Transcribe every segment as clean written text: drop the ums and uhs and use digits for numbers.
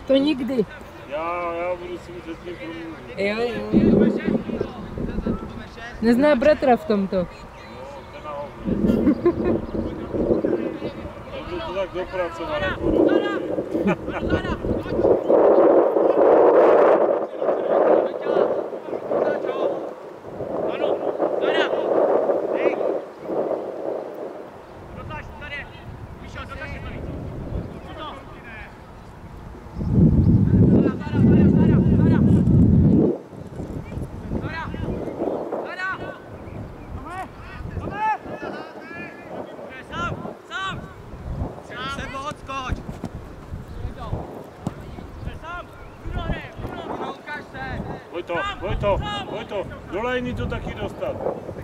To nikdy. Já budu si muset s ním promluvit. Jo. Nezná bratra v tomto. No, ten na hovno. To tak dopracoval. Vojto, do lejny to taky dostat.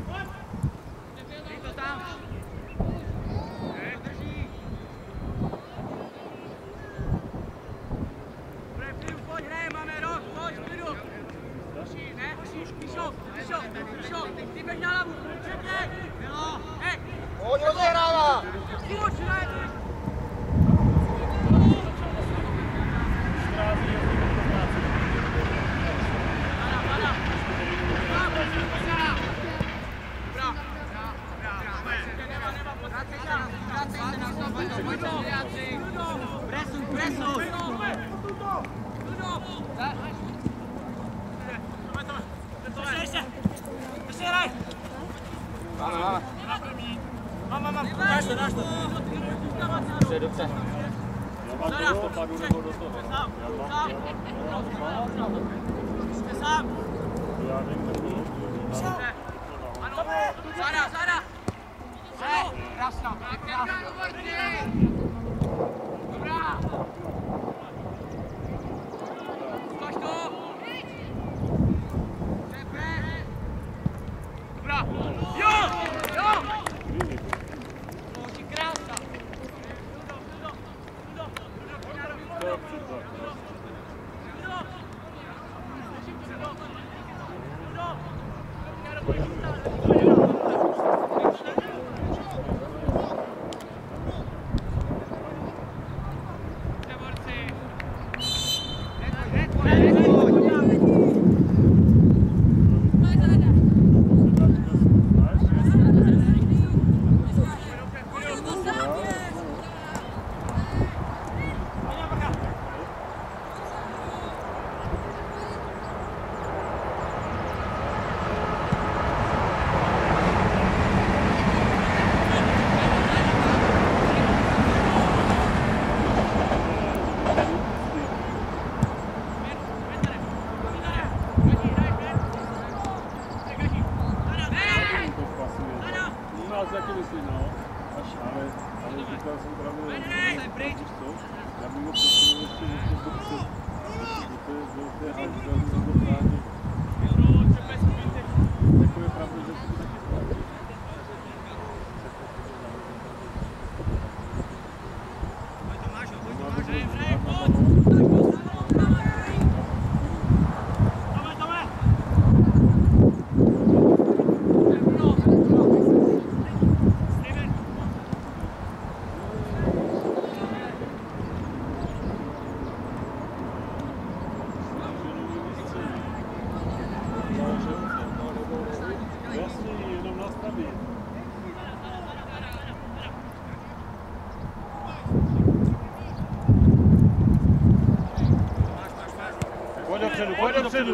Pojď dopředu.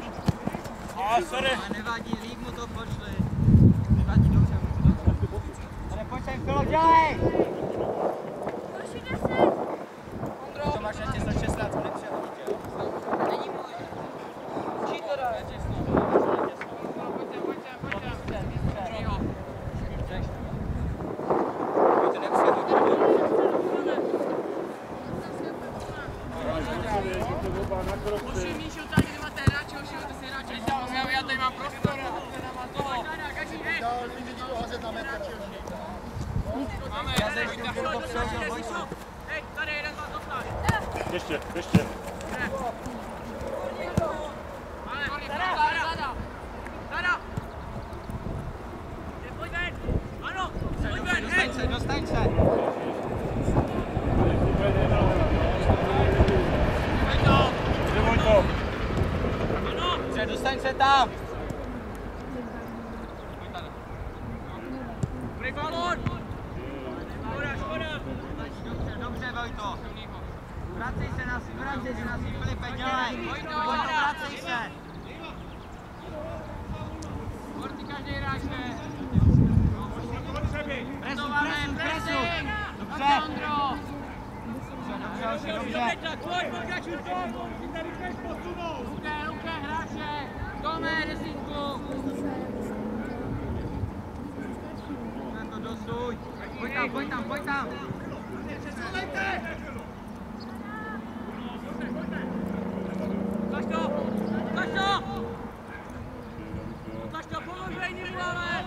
Sorry. Nevadí, líp mu to pošli. Nevadí, dobře. Ale pojď sem, kolo, dělej! To máš ještě za 16 minut přehodit, jo? Není můj. Čí to dá? Já tady mám prostor. Máme, hej, tady jeden z vás dostane. Ještě. Pojď ven. Ano, pojď ven, hej. Dostaň se. tam! Dobrý balón! Dobře, Vojto. Vracej se na si, Filipe, dělej. Vojto, vracej se. Horty, každý hráč ne. Presu. Dobře. Dobře. Luke, hráče. Tome, desítku. To dosuď. Pojď tam. Ukaž to, položej ním, ale!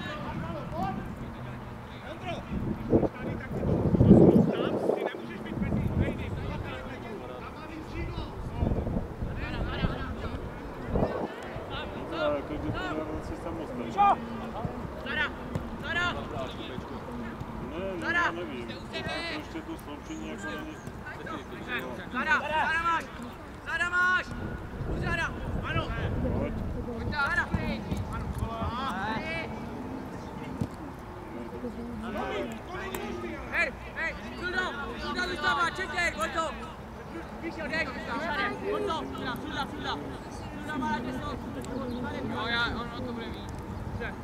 Zara! Nevím. To ještě to sloučení jako není. Zara máš! Zara! Ano! Pojď Zara! Hej! Suda vystává, čekej! Pojď to! Vyšel, dej! Pojď to! Suda! Suda má těsno! Jo, ono to bude mít. Dobře.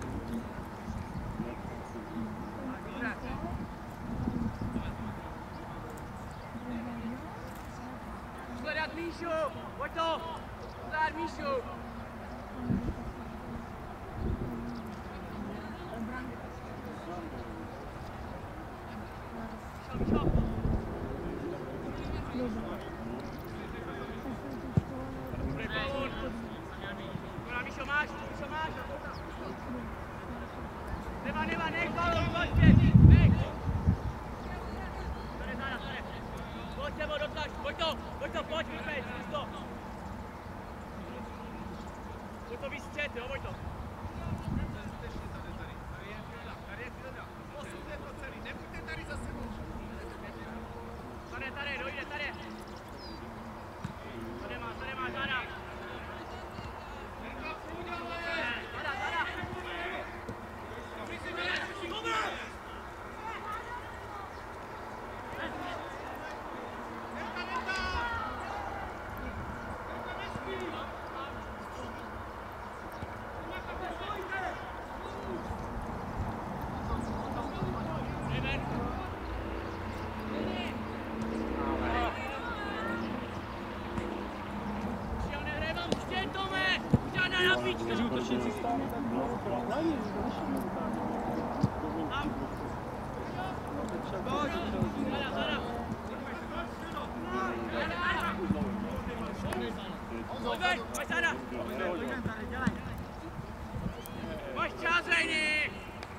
Sledat Míšu! Pojď to! Sledat Míšu! Dobrý balón! Míšo máš! Neva, nech balón, pojď nech! Tady. Pojď Sebo, dotlač, pojď, vypěť, to. Pojď to vystřet, jo, pojď to. Posuňte to celý, nebuďte tady za sebou. Tady, dojde, tady. Tady má, Zara. Zara. Útočníci stále tak brání. Máš čas, Rejny!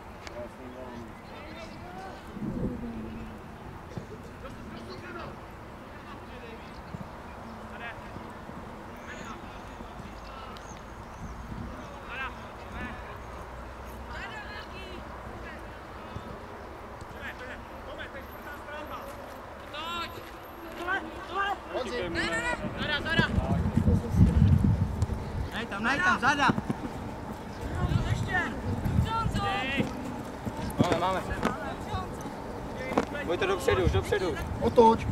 Zara! Nej tam, Zara! Ještě! Máme. Pojďte dopředu. Otoč.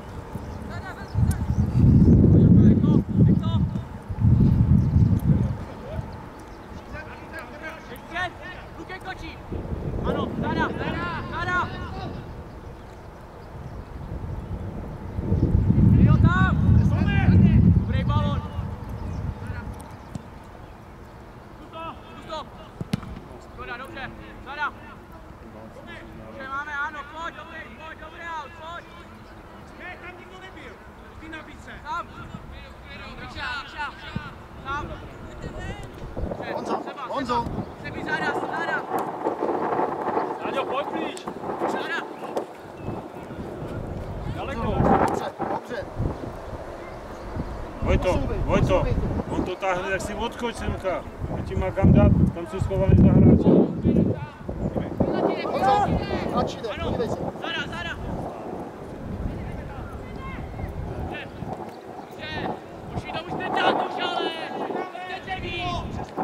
Luke kočí! Ano, Zara! Jo tam! Dobrý balón! Zkus to! Škoda, dobře! Zara! Dobře, máme, ano, pojď, dobrý aut, pojď! Ne, tam nikdo nebyl! Ty nabídce! Tam! Míša! Tam! Honzo! Sebi, Zara! Sáďo, pojď blíž! Zara! Daleko! Dobře. Vojto, on to táhne, tak si odskoč semka. A ti má kam dát, tam jsou schovaný za hráče. Honzo! Tlačí jde, podívej se. Zara! Dobře! Už jí to musíte dát už, ale! Chcete víc!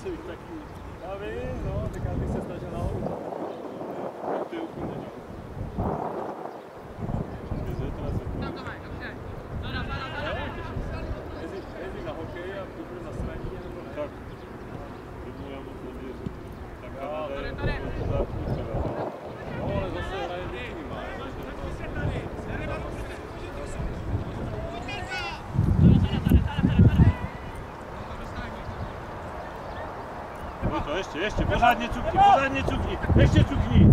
musí být taky. Já vím, no, tak já bych se snažil nahoru. Tak to je úplně dělal. Tam to mají, dobře. Zada. Jezdí na hokej a bude na straní, nebo ne? Tak. Tomu já moc nevěřím. Tak Kanada je pořád třeba. No, ale zase hraje výjima. Ještě, pořádně cukni, ještě cukni.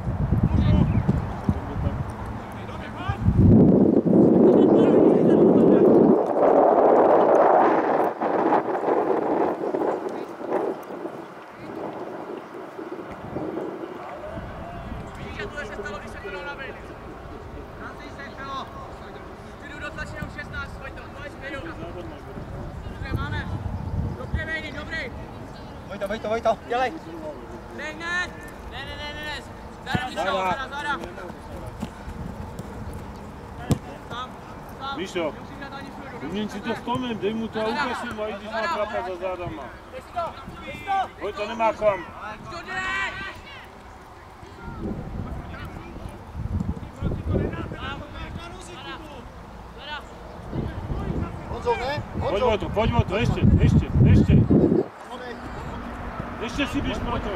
Víš, že tohle se stalo, když se to dal na vejli. Franci se stalo. Jdu do tlačenou 16, pojď to, pojď, vědu. Dobře, máme. Dobře, vejli, dobrý. Vojto, dělej. Ne. Zada. Tam. Míšo, vyměň si to s Tomem, dej mu to a ukaž si mu, a když má chlapa za zádama. Pojď, to nemá kam. Honzo, ne? Pojď o to, ještě. Ještě si běž pro to.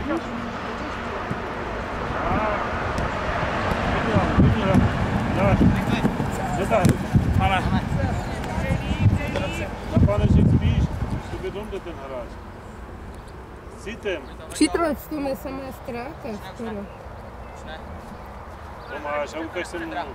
Vydělám. Dáš. Netáhnu. Ale. Zapáneček spíš, sobě domde ten hráč. Sitem. Přitroč, to je samá ztráta skoro. Tomáš, a ukaž se mnou.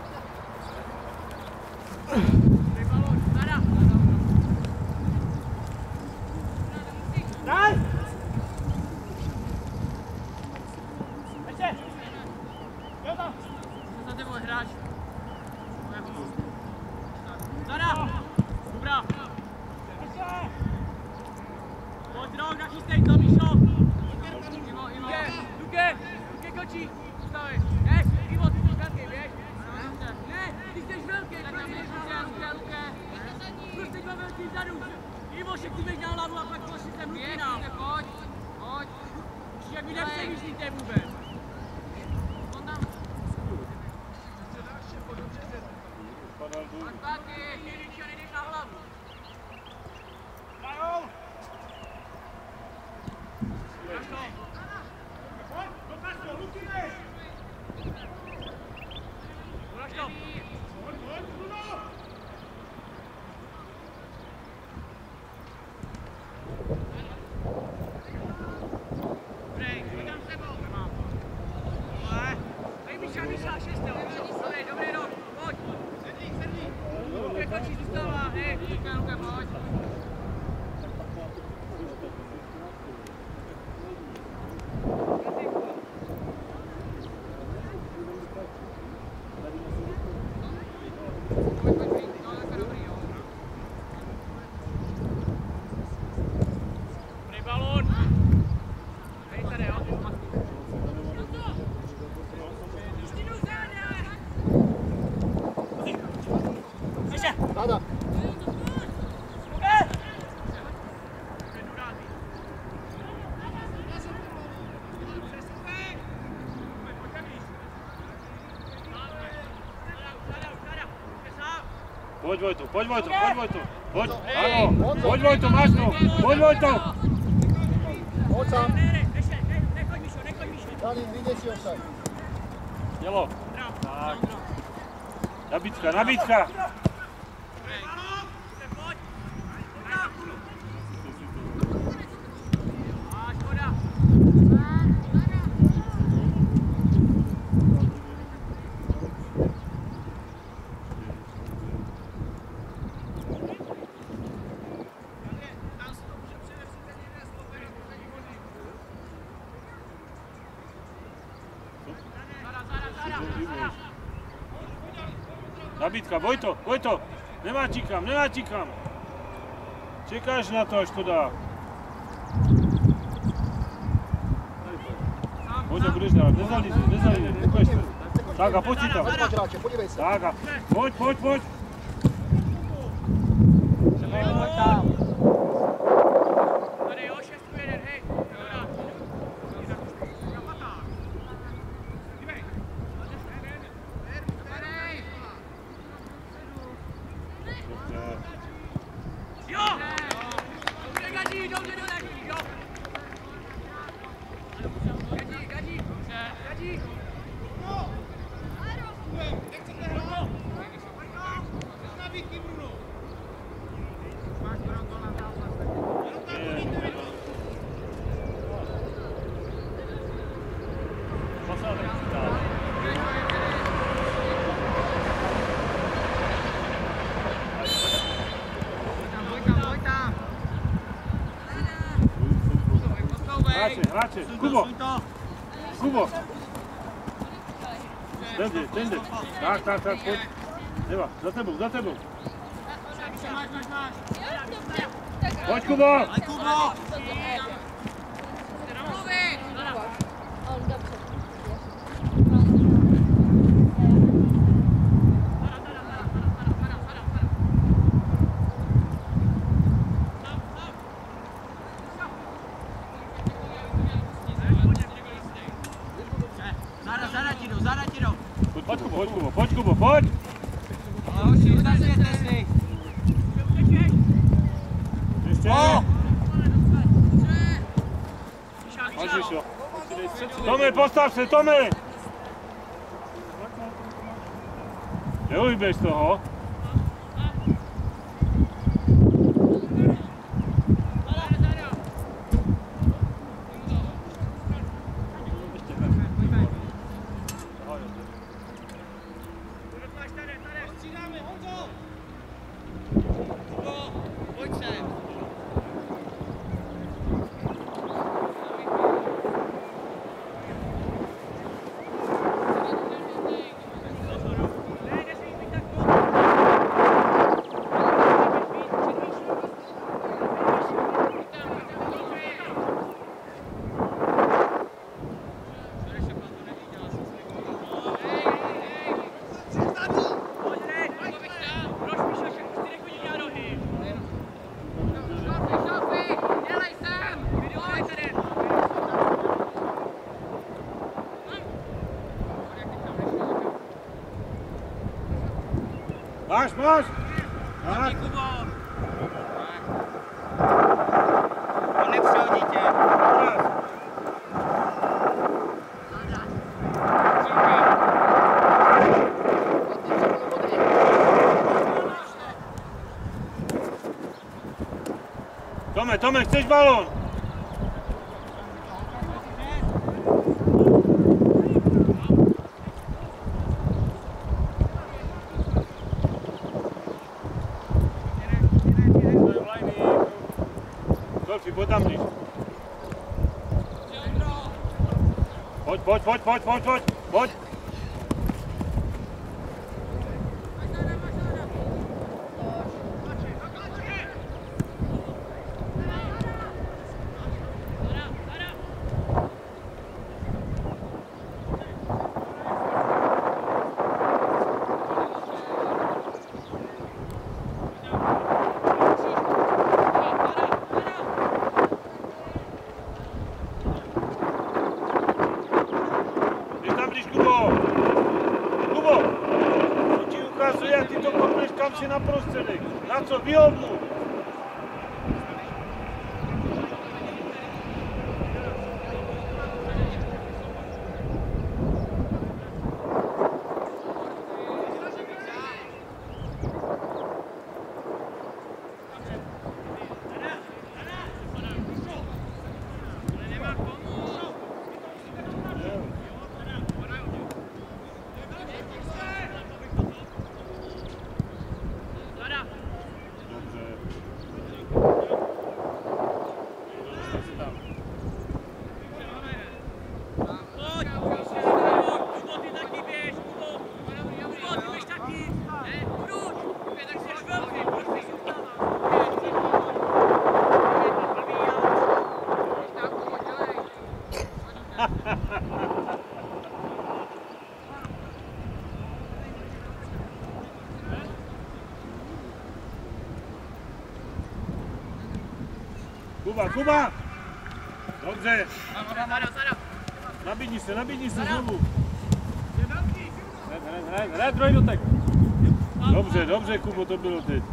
Nada. Pojď Vojto. Pojď, ano. Pojď Vojto, máš to. Pojď Vojto. Pojď sám. Nechoď Míšo. Dani, vidět si offside. Dělo. Tak. Nabídka. Nabídka, Vojto, nemá ti kam. Čekáš na to, až to dá. Vojto, budeš dát, nezalízi, ukaž to. Tak a pojď si tam. Podívej se. Tak a pojď. Tady jo, 6. Hráče, Kubo! Kubo! Tende. Tak, pojď. Eva, za tebou. Pojď, Kubo! Pojď, Kubo, pojď! Ale hoši, zazvěte si! Ještě! Tome, postav se, Tome! Neuhýbeš toho. Máš! Tak. On nepřijel dítě. Tome, chceš balón? Pojď tam blíž. Pojď. Kubo, to ti ukazuje, jak ty to kopneš kam si na prostředek. Na co? Vyhovnu. Kuba! Dobře! Nabídni se znovu! Hned, druhý dotek! Dobře, Kubo, to bylo teď.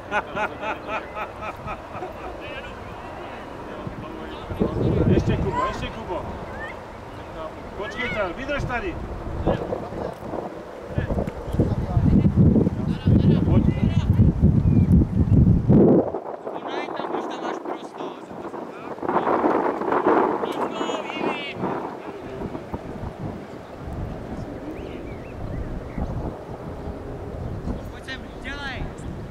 Ještě Kubo, ještě Kubo. Počkej tady, vydrž tady. Pojď. Tam už tam máš prostor. Pojď sem, dělej.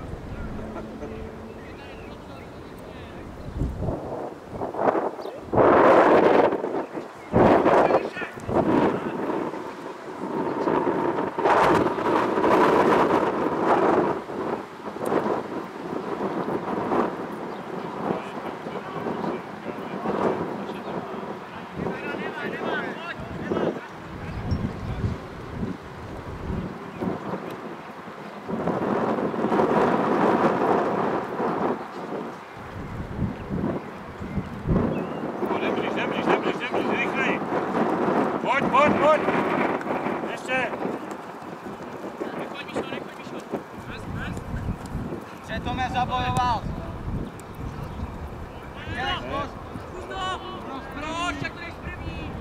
Pojď! Ještě! Nechoď, Míšo. Přetom je zabojoval. Dělej, zkus. Zkus to! Proč, tak to jdeš první.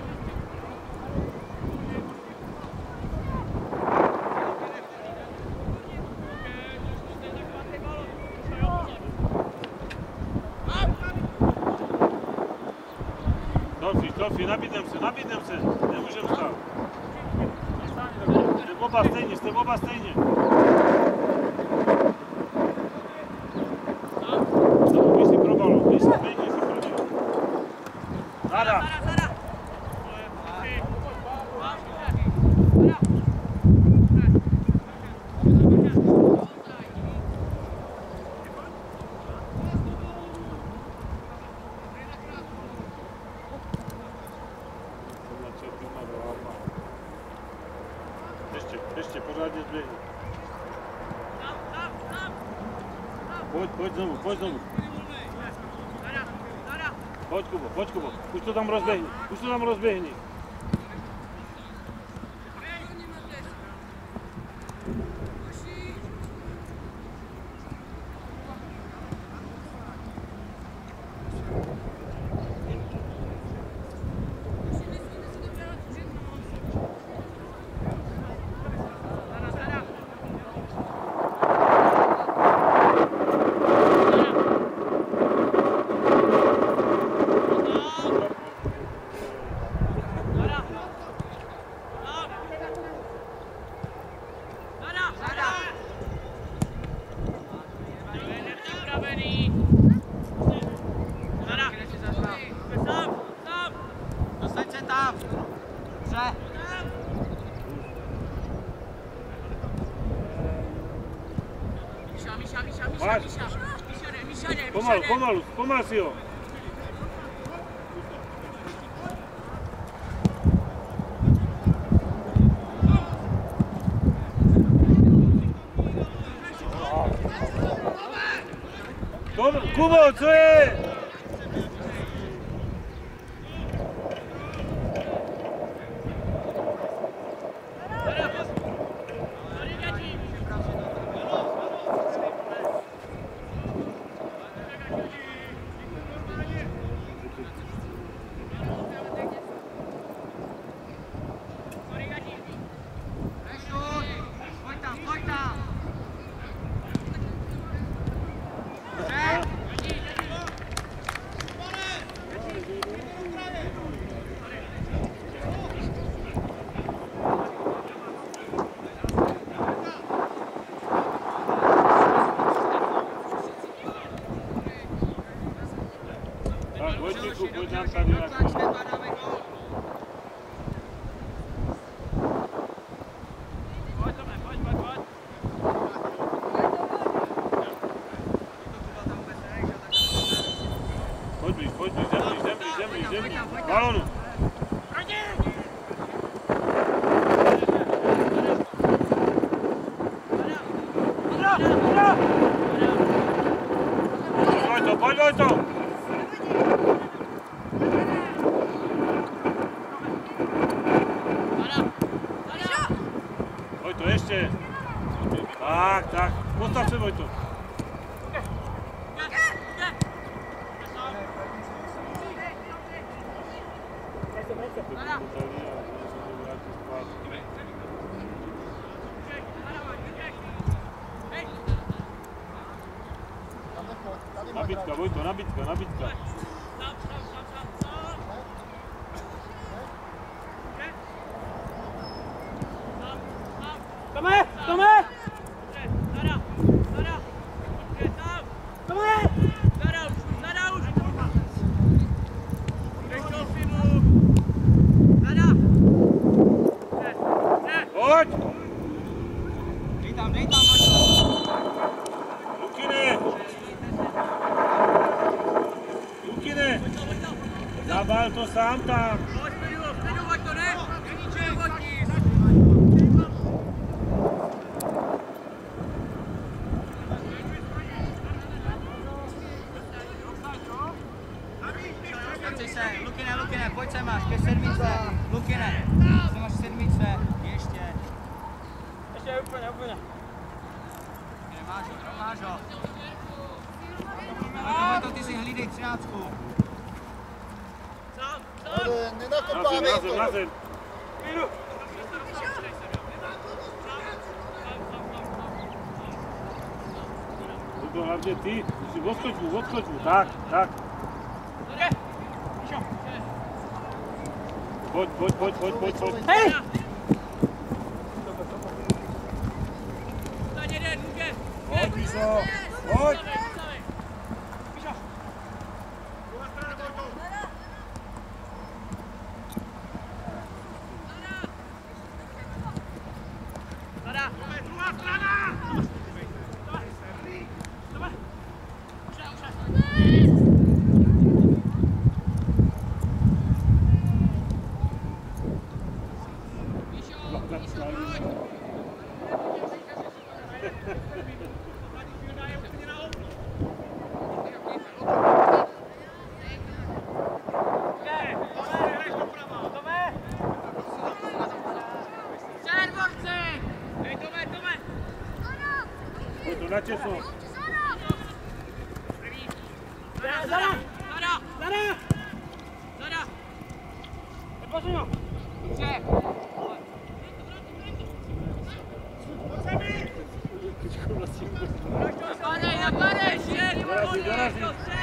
Tofi, nabídnem se, nemůžem stát. Jste oba stejně. Běž si pro balu, běž si pro něj. Nada. Ještě, pořádně zběhni. Pojď znovu. Pojď Kubo, už to tam rozběhni. Dostaň se tam. Dobře. Míša, Pomalu si ho. Kubo, co je? Pojď nám tady na to. Pojď blíž, zemlíš. Balonu. Pojď to. Pojď to ještě. Tak. Postav se, Vojto. Nabitka, Vojto, nabitka, nabitka. Tome! Tome! Zara! Zara! Tome! Zara už! Nechtěl si mu! Zara! Pojď! Dej tam, Maťo! Lukine! Lukine! Zabal to sám tam! Vpředu, Vojto, ne! Není červotí! Lukine, pojď sem máš, ke sedmičce, Lukine, sem máš sedmičce, ještě úplně. Máš ho. Vojto, ty si hlídej 13. Nenakopávej to. Na zem. To hlavně ty, odskoč mu, tak. Pojď. Hej! Pojď, Míšo, pojď! Na Česu. Zara! Posuň ho! Dorazí.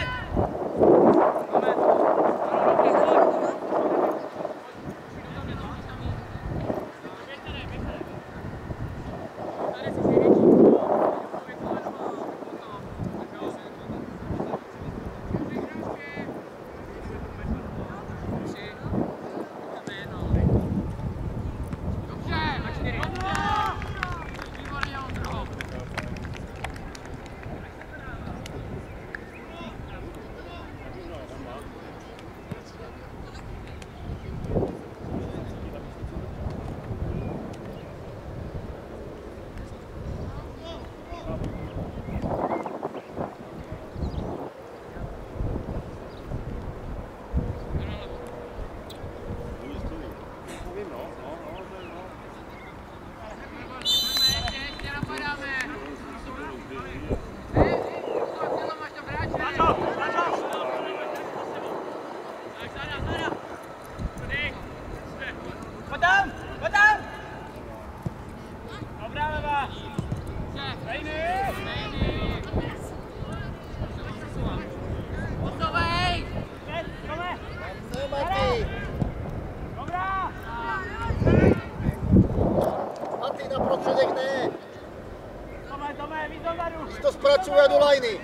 To zpracuje do lajny.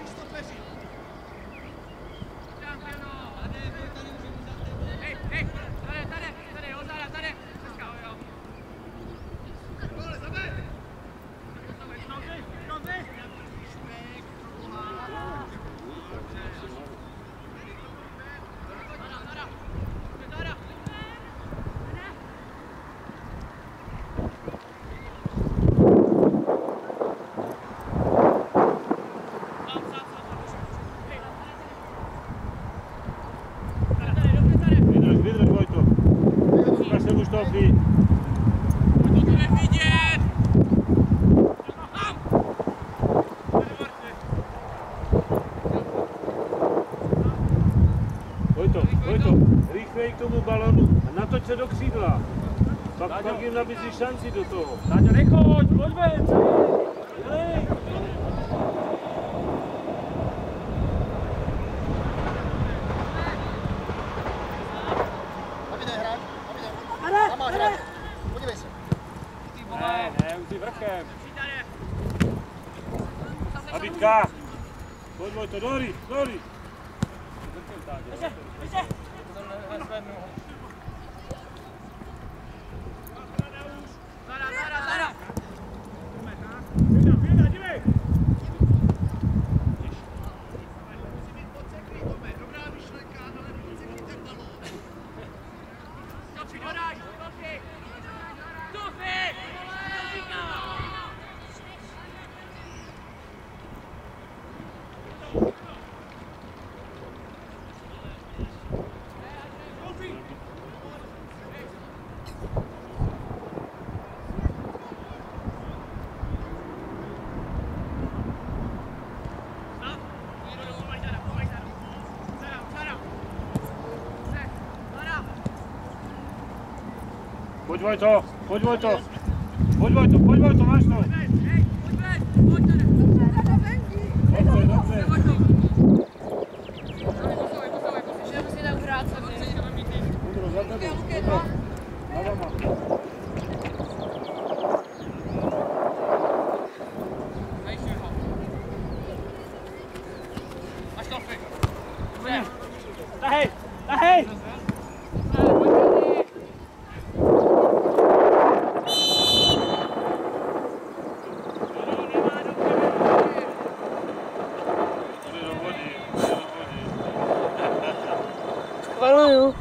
Stop. A natoč se do křídla. Pak jim nabízí šanci do toho. Táťo, nechoď, pojď ven, co je? Davide, hraj. Davide. Tam máš hrát. Podívej se. Ne, už jsi vrchem. Abítka. Pojď Vojto, Dori. Zara. Dívej! Pojď Vojto, máš to. Dobře. Udro, za tebe. Navama. Tahej! Chvaluju.